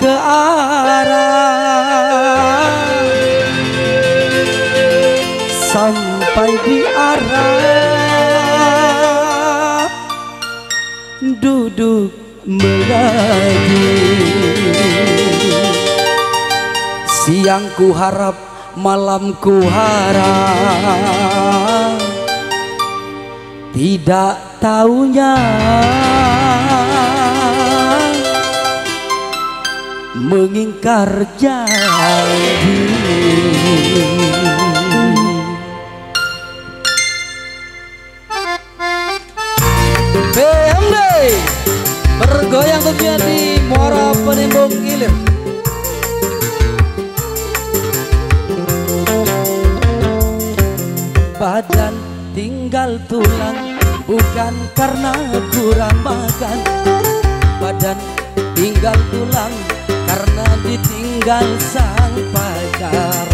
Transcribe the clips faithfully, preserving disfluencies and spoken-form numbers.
ke arah, sampai di arah duduk mengaji. Siang ku harap, malam ku harap, tidak taunya mengingkar janji. B M D bergoyang tentunya di Muara Penembong Ilir. Badan tinggal tulang, bukan karena kurang makan. Badan tinggal tulang karena ditinggal sang pacar.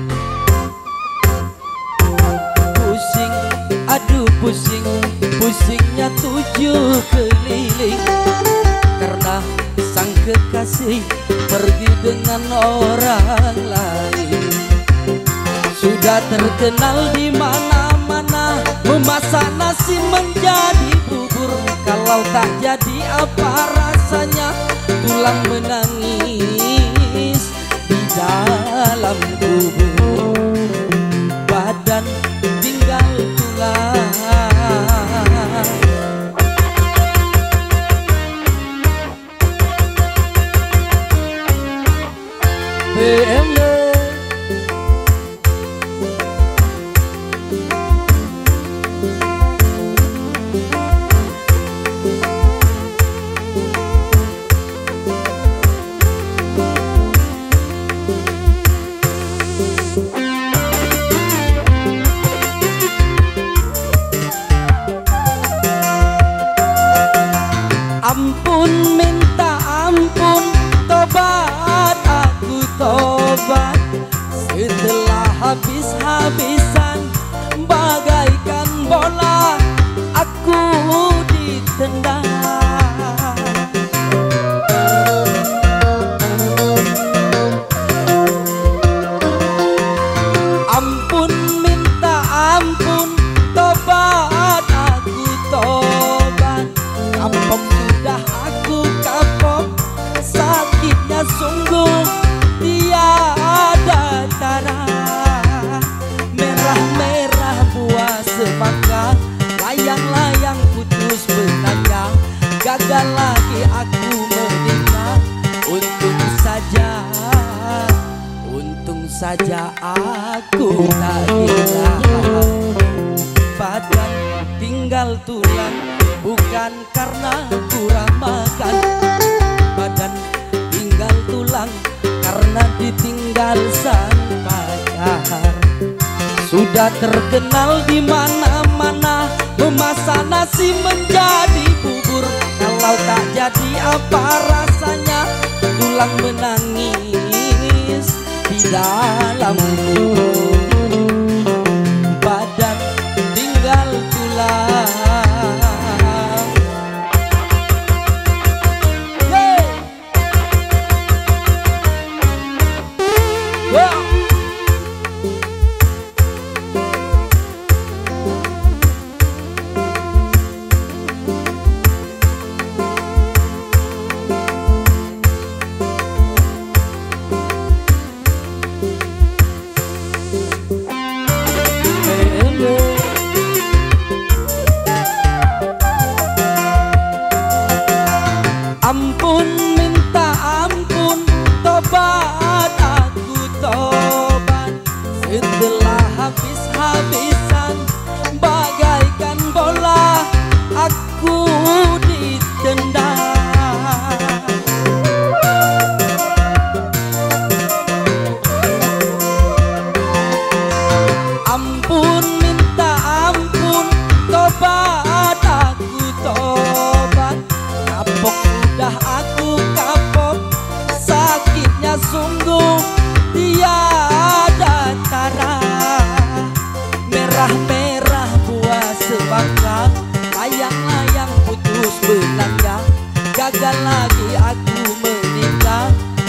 Pusing, aduh pusing, pusingnya tujuh keliling, karena sang kekasih pergi dengan orang lain. Sudah terkenal di mana-mana, memasak nasi menjadi bubur. Kalau tak jadi apa rasanya, tulang menangis di dalam kubur. Badan tinggal tulang, B M D ampun, minta ampun, tobat aku tobat. Setelah habis-habisan bagaikan bola, aku ditendang. Ampun, minta ampun, tobat aku tobat. Kapok sudah aku kapok, sakitnya sungguh tiada tara. Merah-merah buah semangka, layang-layang putus benangnya. Gagal lagi aku menikah, untung saja, untung saja aku tak gila. Badan tinggal tulang, bukan karena kurang makan. Badan tinggal tulang karena ditinggal sang pacar. Sudah terkenal di mana-mana, memasak nasi menjadi bubur. Kalau tak jadi apa rasanya, tulang menangis di dalam kubur. Badan tinggal tulang, ampun, minta ampun, tobat aku tobat. Setelah habis-habisan bagaikan bola, aku ditendang. Ampun, minta ampun, tobat aku tobat. Kapok sudah aku kapok, sakitnya sungguh tiada tara. Merah-merah buah semangka, layang-layang putus benangnya. Gagal lagi aku menikah,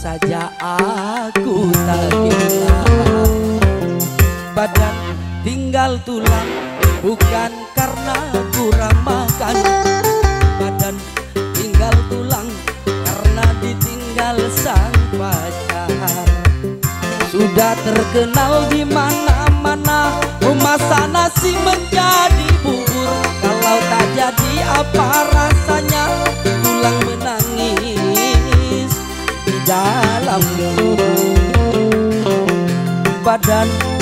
saja aku tak gila. Badan tinggal tulang bukan karena kurang makan. Badan tinggal tulang karena ditinggal sang pacar. Sudah terkenal di mana-mana, memasak nasi menjadi bubur. Kalau tak jadi apa rasanya tulang menangis di dalam lembur. Badan